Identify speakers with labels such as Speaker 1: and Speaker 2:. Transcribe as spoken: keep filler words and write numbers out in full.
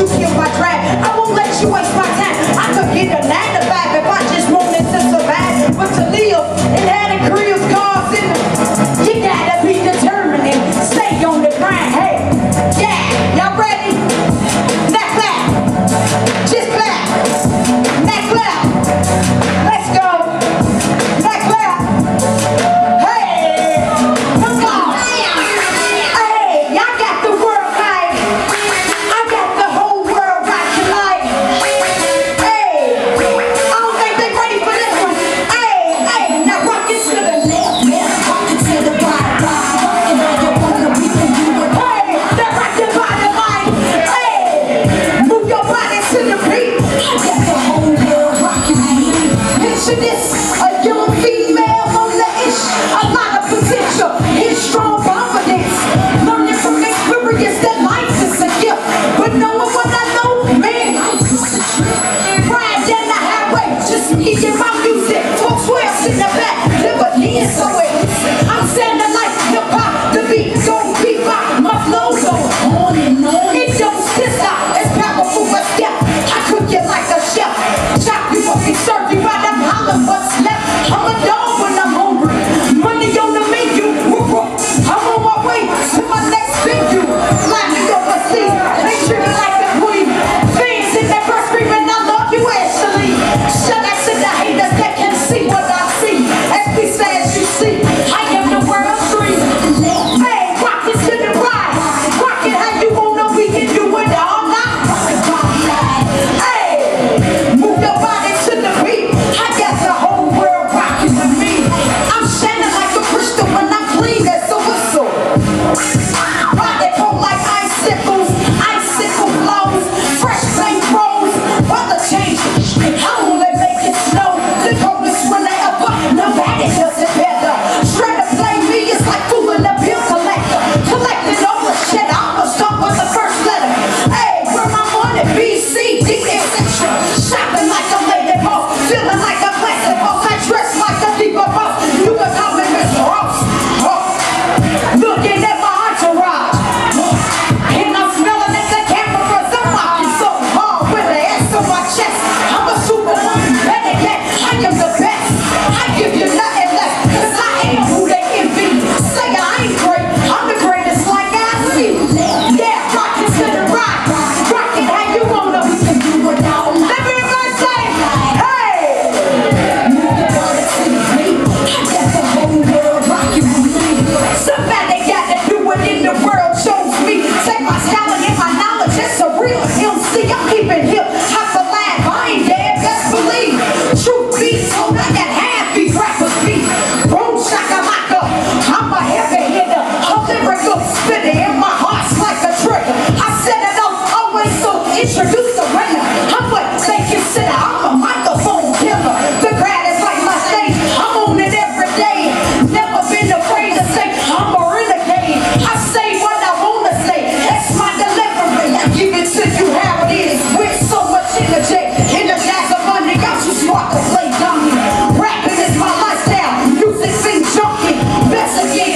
Speaker 1: you kill my drag. I won't let you waste my time. I could get a nine to five if I just wanted to survive. But to live and have the career scars in the, you gotta be determined and stay on the grind. Hey, yeah, y'all ready? Now clap. Just clap. Now clap. Let's go. Now clap. Hey, come on. Hey, y'all got the world right. I got the whole world rocking like. Hey, I don't think they ready for this one. Hey, hey, now rock it to the left, left, rock it to the right, right. And now you wanna be the you. Hey, now rock your body like. Hey, move your body to the beat. I got the whole world rocking me. Picture this, a young female on the ish, a lot of potential, his strong confidence, learning from experience that life is a gift, but knowing what I know, man, life is a trip. Ride down the highway, just me and my music, four twelves in the back, never near so it. I'm sounding like hip hop, the beat gon' beat by my flow go on and on. It don't stop, it's powerful but step. I cook you like a chef, chop you up and serve you right. I'm hollering what's left. I'm a dog when I'm hungry. Money on the menu. I'm on my way to my next venue. Fly me overseas. They treat me like a queen. Fans in that first screaming, I love you, Ashley. Shout out to the haters that can see what I see. As we say, as you see, I am the world dream. Hey, rock it to the right. Rock it how you wanna, we can do it all night. Hey, move your body to the beat. I got the whole world rocking with me. I'm shining like a crystal when I'm clean as a whistle. Why they pull like icicles, icicle blows, fresh paint rolls, weather changes. I only make it snow. The coldest when they ever, nobody does it better. Try to play me, it's like fooling a bill collector. Collecting all the shit, I almost start with the first letter. Hey, where my money? B, C, D, et cetera. Shopping like a lady boss, feeling like a classic boss. I dress like a diva boss. You can call me Mister Ross. Ross. Looking at my entourage, and I'm smelling at the camera cause I'm rocking so hard with the S on my chest. I'm a superwoman, better yet, I am the best. I give you nothing less, cause I ain't who they envy. Say I ain't great, I'm the greatest like I see. Yeah, rock it to the right, rock it how you wanna, we can do it all. Everybody say, hey! Move your body to the beat, I got the whole world rocking with me. Somebody gotta do it in the world, chose me. Take my talent and my knowledge, it's a real M C. I'm keeping hip, hop alive, I ain't dead, best believe. Truth be told, I got half these rappers beat. Boom, shakalaka, I'm a heavy hitter, a lyrical spitter, and my heart's like a trigger. I set it off, always so introduce the winner. I'm what they consider, I'm a microphone killer. The crowd is like my stage, I'm on it every day. Never been afraid to say I'm a renegade. I say what I wanna say, that's my delivery. I give it to you how it is, with so much energy. Energize the money, I'm too smart to play dummy. Rapping is my lifestyle, music sing junkie. Best again.